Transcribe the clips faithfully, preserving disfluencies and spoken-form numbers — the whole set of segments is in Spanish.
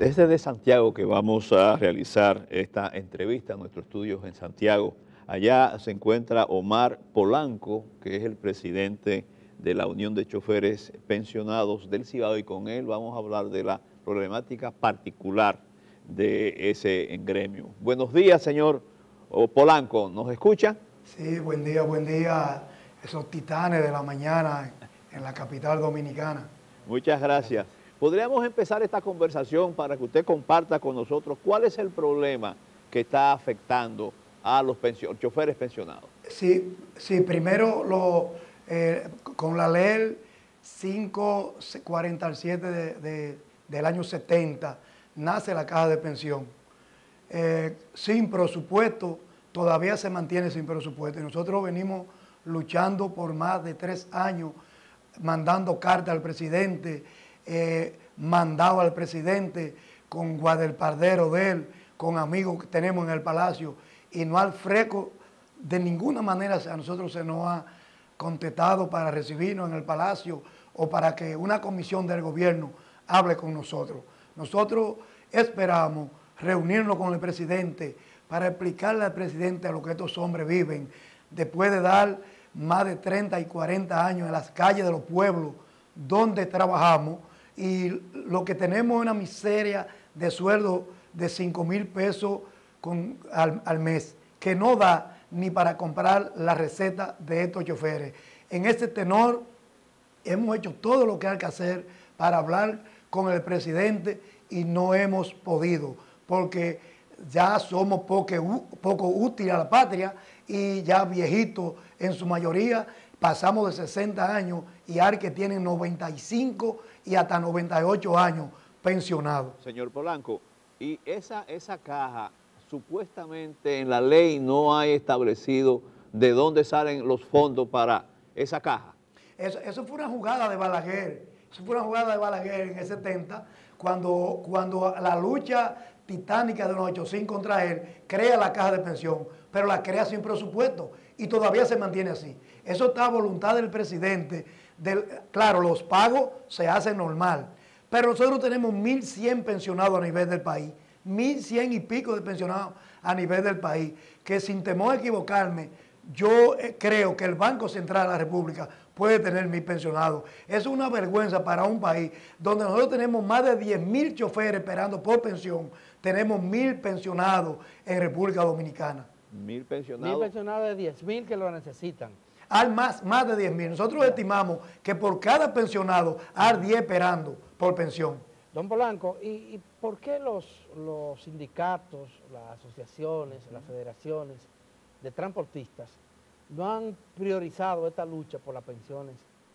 Es desde Santiago que vamos a realizar esta entrevista en nuestros estudios en Santiago. Allá se encuentra Omar Polanco, que es el presidente de la Unión de Choferes Pensionados del Cibao, y con él vamos a hablar de la problemática particular de ese gremio. Buenos días, señor Polanco, ¿nos escucha? Sí, buen día, buen día, esos titanes de la mañana en la capital dominicana. Muchas gracias. ¿Podríamos empezar esta conversación para que usted comparta con nosotros cuál es el problema que está afectando a los pension choferes pensionados? Sí, sí, primero lo, eh, con la ley quinientos cuarenta y siete de, de, del año setenta nace la caja de pensión. Eh, sin presupuesto, todavía se mantiene sin presupuesto. Y nosotros venimos luchando por más de tres años, mandando cartas al presidente, eh, mandado al presidente con guardaespardero de él, con amigos que tenemos en el palacio, y no al fresco, de ninguna manera a nosotros se nos ha contestado para recibirnos en el palacio o para que una comisión del gobierno hable con nosotros. Nosotros esperamos reunirnos con el presidente para explicarle al presidente lo que estos hombres viven después de dar más de treinta y cuarenta años en las calles de los pueblos donde trabajamos, y lo que tenemos es una miseria de sueldo de cinco mil pesos con, al, al mes, que no da ni para comprar la receta de estos choferes. En este tenor hemos hecho todo lo que hay que hacer para hablar con el presidente y no hemos podido, porque ya somos poco, poco útiles a la patria y ya viejitos en su mayoría, pasamos de sesenta años y hay que tienen noventa y cinco y hasta noventa y ocho años pensionados. Señor Polanco, y esa, esa caja, supuestamente en la ley no hay establecido de dónde salen los fondos para esa caja. Eso, eso fue una jugada de Balaguer, eso fue una jugada de Balaguer en el setenta, cuando, cuando la lucha titánica de los ochenta y cinco contra él, crea la caja de pensión, pero la crea sin presupuesto y todavía se mantiene así. Eso está a voluntad del presidente. Del, claro, los pagos se hacen normal, pero nosotros tenemos mil cien pensionados a nivel del país, mil cien y pico de pensionados a nivel del país, que sin temor a equivocarme, yo creo que el Banco Central de la República puede tener mil pensionados. Es una vergüenza para un país donde nosotros tenemos más de diez mil choferes esperando por pensión, tenemos mil pensionados en República Dominicana. Mil pensionados. Mil pensionados de diez mil que lo necesitan. Hay más, más de diez mil. Nosotros estimamos que por cada pensionado hay diez esperando por pensión. Don Polanco, ¿y, y por qué los, los sindicatos, las asociaciones, las federaciones de transportistas no han priorizado esta lucha por las pensiones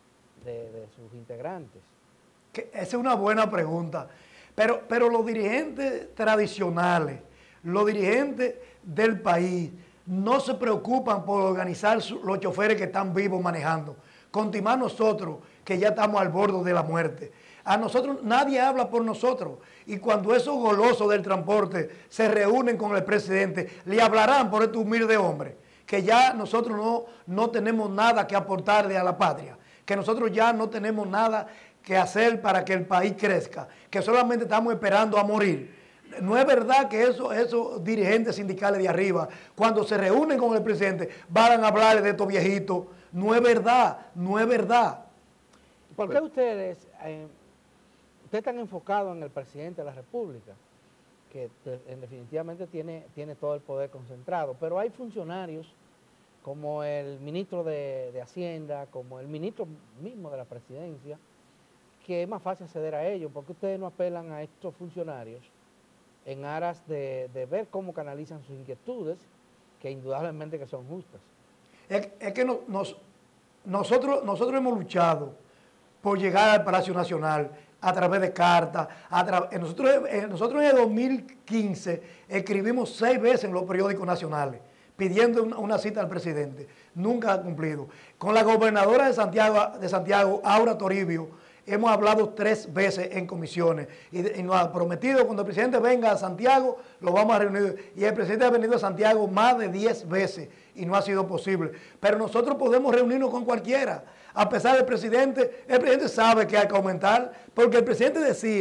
de, de sus integrantes? Que esa es una buena pregunta. Pero, pero los dirigentes tradicionales, los dirigentes del país, no se preocupan por organizar los choferes que están vivos manejando. Continuar nosotros, que ya estamos al borde de la muerte. A nosotros, nadie habla por nosotros. Y cuando esos golosos del transporte se reúnen con el presidente, le hablarán por estos humildes hombres, que ya nosotros no, no tenemos nada que aportarle a la patria, que nosotros ya no tenemos nada que hacer para que el país crezca, que solamente estamos esperando a morir. No es verdad que esos, esos dirigentes sindicales de arriba, cuando se reúnen con el presidente, van a hablar de estos viejitos. No es verdad, no es verdad. ¿Por qué ustedes, eh, ustedes están enfocados en el presidente de la República, que te, en definitivamente tiene, tiene todo el poder concentrado, pero hay funcionarios como el ministro de, de Hacienda, como el ministro mismo de la presidencia, que es más fácil acceder a ellos? ¿Por qué ustedes no apelan a estos funcionarios en aras de, de ver cómo canalizan sus inquietudes, que indudablemente que son justas? Es, es que no, nos, nosotros, nosotros hemos luchado por llegar al Palacio Nacional a través de cartas. A tra nosotros, eh, nosotros en el dos mil quince escribimos seis veces en los periódicos nacionales pidiendo una, una cita al presidente. Nunca ha cumplido. Con la gobernadora de Santiago, de Santiago, Aura Toribio, hemos hablado tres veces en comisiones y, y nos ha prometido cuando el presidente venga a Santiago, lo vamos a reunir. Y el presidente ha venido a Santiago más de diez veces y no ha sido posible. Pero nosotros podemos reunirnos con cualquiera. A pesar del presidente, el presidente sabe que hay que aumentar, porque el presidente decía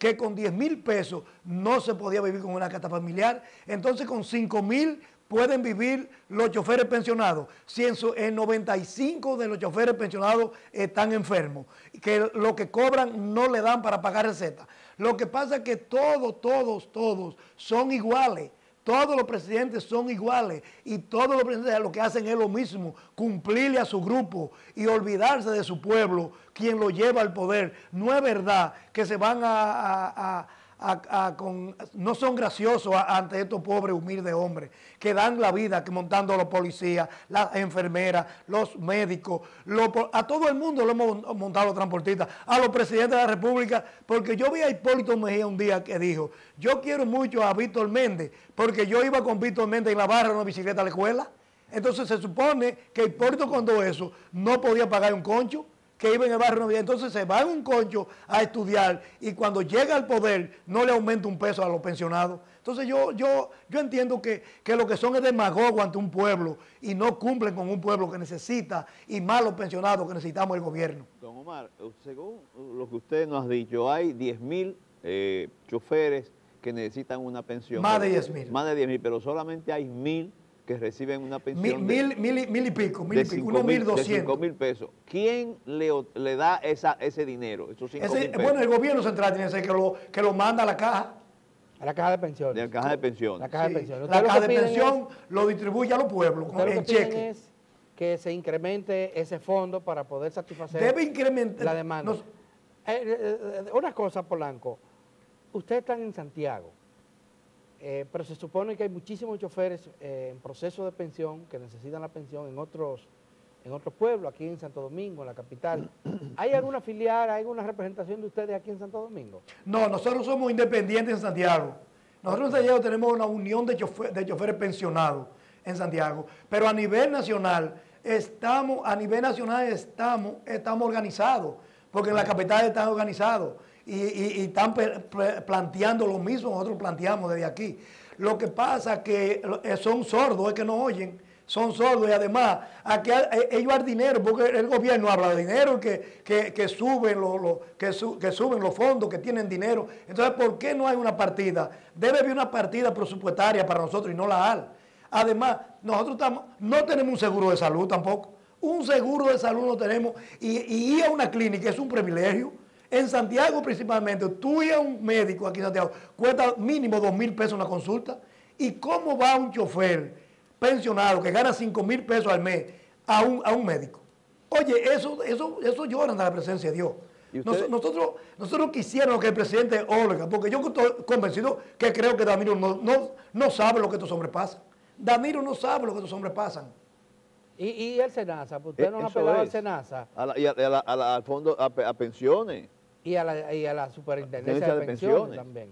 que con diez mil pesos no se podía vivir con una canasta familiar, entonces con cinco mil pueden vivir los choferes pensionados, si en, su, en noventa y cinco de los choferes pensionados están enfermos, que lo que cobran no le dan para pagar recetas. Lo que pasa es que todos, todos, todos son iguales. Todos los presidentes son iguales y todos los presidentes lo que hacen es lo mismo, cumplirle a su grupo y olvidarse de su pueblo, quien lo lleva al poder. No es verdad que se van a... a, a A, a, con, no son graciosos a, ante estos pobres humildes hombres que dan la vida que montando a los policías, las enfermeras, los médicos, los, a todo el mundo lo hemos montado los transportistas, a los presidentes de la República, porque yo vi a Hipólito Mejía un día que dijo, yo quiero mucho a Víctor Méndez, porque yo iba con Víctor Méndez en la barra de una bicicleta a la escuela. Entonces se supone que Hipólito cuando eso no podía pagar un concho, que iba en el barrio, entonces se va en un concho a estudiar y cuando llega al poder no le aumenta un peso a los pensionados. Entonces yo, yo, yo entiendo que, que lo que son es demagogos ante un pueblo y no cumplen con un pueblo que necesita y más los pensionados que necesitamos el gobierno. Don Omar, según lo que usted nos ha dicho, hay diez mil eh, choferes que necesitan una pensión. Más de diez mil. Más de diez mil, pero solamente hay mil que reciben una pensión mil, de, mil, mil, mil y pico, mil y pico, unos mil doscientos. cinco mil pesos. ¿Quién le, le da esa, ese dinero, esos cinco ese, mil pesos? Bueno, el gobierno central tiene que ser que lo, que lo manda a la caja. A la caja de pensiones. De la caja de pensiones. La caja Sí, de pensiones. la caja de piden pensión es, lo distribuye a los pueblos con lo el que piden cheque. es que se incremente ese fondo para poder satisfacer Debe incrementar la demanda. Nos, eh, eh, eh, una cosa, Polanco, ustedes están en Santiago. Eh, pero se supone que hay muchísimos choferes eh, en proceso de pensión que necesitan la pensión en otros, en otros pueblos, aquí en Santo Domingo, en la capital. ¿Hay alguna filial, hay alguna representación de ustedes aquí en Santo Domingo? No, nosotros somos independientes en Santiago. Nosotros en Santiago tenemos una unión de, chofer, de choferes pensionados en Santiago, pero a nivel nacional estamos, a nivel nacional estamos, estamos organizados, porque en la capital están organizados. Y, y, y están planteando lo mismo que nosotros planteamos desde aquí. Lo que pasa es que son sordos, es que no oyen, son sordos y además aquí ellos hay dinero, porque el gobierno habla de dinero, que, que, que, suben lo, lo, que, su, que suben los fondos, que tienen dinero. Entonces, ¿por qué no hay una partida? Debe haber una partida presupuestaria para nosotros y no la hay. Además, nosotros estamos, no tenemos un seguro de salud tampoco. Un seguro de salud no tenemos y, y ir a una clínica es un privilegio. En Santiago principalmente, tú y a un médico aquí en Santiago, cuesta mínimo dos mil pesos una consulta. ¿Y cómo va un chofer pensionado que gana cinco mil pesos al mes a un, a un médico? Oye, eso, eso, eso lloran de la presencia de Dios. Nos, nosotros, nosotros quisiéramos que el presidente oiga, porque yo estoy convencido que creo que Danilo no, no, no sabe lo que estos hombres pasan. Danilo no sabe lo que estos hombres pasan. ¿Y, y el SENASA? ¿Usted no ha Eso apelado es. al SENASA? A la, y a, a la, a la, al fondo, a, a pensiones. Y a la, y a la superintendencia de de, pensiones, pensiones también.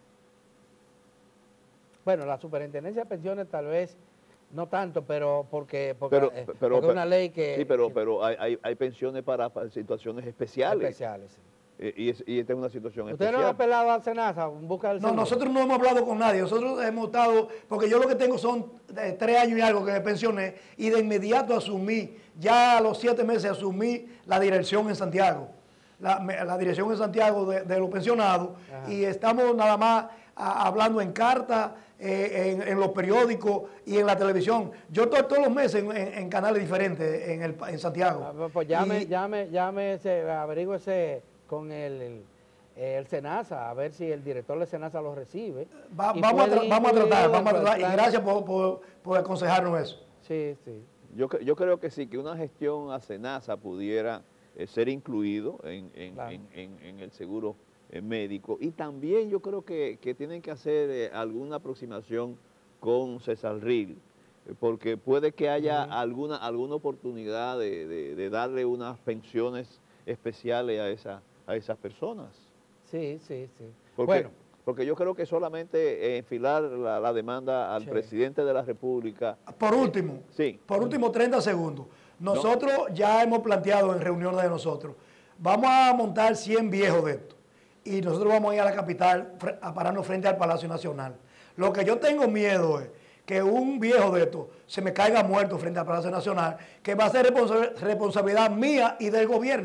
Bueno, la superintendencia de pensiones tal vez no tanto, pero porque, porque, Pero, eh, pero, porque es una ley que... Sí, pero, que- pero hay, hay, hay pensiones para, para situaciones especiales. especiales. Sí. Eh, Y, es- y esta es una situación ¿Usted no especial. ha apelado al SENASA en busca del No, seguro? nosotros no hemos hablado con nadie, nosotros hemos estado, porque yo lo que tengo son eh, tres años y algo que me pensioné y de inmediato asumí, ya a los siete meses asumí la dirección en Santiago, la, me- la dirección en Santiago de, de los pensionados. Ajá. Y estamos nada más a- hablando en carta, eh, en, en los periódicos y en la televisión. Yo estoy todos los meses en, en- en canales diferentes en, el, en Santiago. Ah, pues, pues llame, Y- llame, llame, ese, averígüese con el, el, el SENASA, a ver si el director del SENASA lo recibe. Va- Y vamos, a puede tra- vamos a incluirlo tratar, vamos a dentro del tratar. Y plan. gracias por, por, por aconsejarnos eso. Sí, sí. Yo, cre- yo creo que sí, que una gestión a SENASA pudiera eh, ser incluido en, en- Claro. en- en- en el seguro eh, médico. Y también yo creo que, que tienen que hacer eh, alguna aproximación con Cesarril, eh, porque puede que haya Ujú. alguna, alguna oportunidad de, de- de darle unas pensiones especiales a, esa, a esas personas. Sí, sí, sí. Porque, Bueno, porque yo creo que solamente enfilar la, la demanda al Sí. presidente de la República. Por último, Sí. por último, treinta segundos. Nosotros ya hemos planteado en reuniones de nosotros, vamos a montar cien viejos de estos y nosotros vamos a ir a la capital fre- a pararnos frente al Palacio Nacional. Lo que yo tengo miedo es que un viejo de estos se me caiga muerto frente al Palacio Nacional, que va a ser responsa- responsabilidad mía y del gobierno,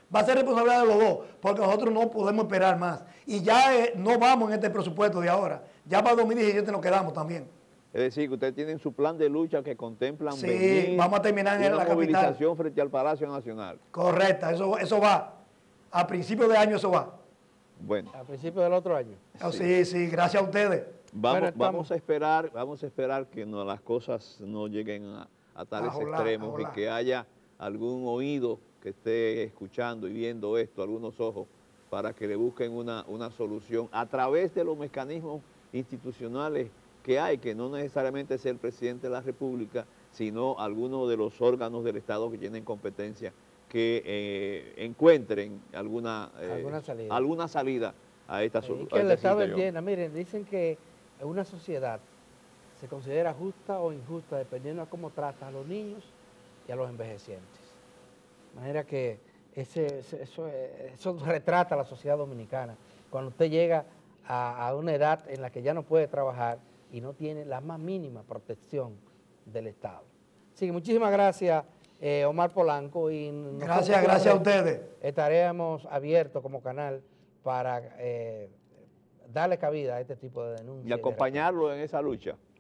Va a ser responsabilidad de los dos, porque nosotros no podemos esperar más. Y ya eh, no vamos en este presupuesto de ahora. Ya para dos mil diecisiete nos quedamos también. Es decir, que ustedes tienen su plan de lucha que contemplan Sí, venir vamos a terminar en una la capital. movilización frente al Palacio Nacional. Correcta, eso, eso va. A principios de año eso va. Bueno. A principios del otro año. Oh, sí, sí, gracias a ustedes. Vamos, Bueno, estamos- vamos a esperar, vamos a esperar que no, las cosas no lleguen a, a tales A volar, extremos a volar. y que haya algún oído que esté escuchando y viendo esto, algunos ojos, para que le busquen una, una solución a través de los mecanismos institucionales que hay, que no necesariamente sea el presidente de la República, sino algunos de los órganos del Estado que tienen competencia, que eh, encuentren alguna, eh, Alguna salida. alguna salida a esta Y solución. que el Estado entienda, miren, dicen que una sociedad se considera justa o injusta dependiendo de cómo trata a los niños y a los envejecientes. De manera que ese, ese- eso, eh, eso retrata a la sociedad dominicana. Cuando usted llega a, a una edad en la que ya no puede trabajar y no tiene la más mínima protección del Estado. Así que muchísimas gracias, eh, Omar Polanco. Y nosotros Gracias, gracias a ustedes. Estaremos abiertos como canal para eh, darle cabida a este tipo de denuncias. Y acompañarlo en esa lucha.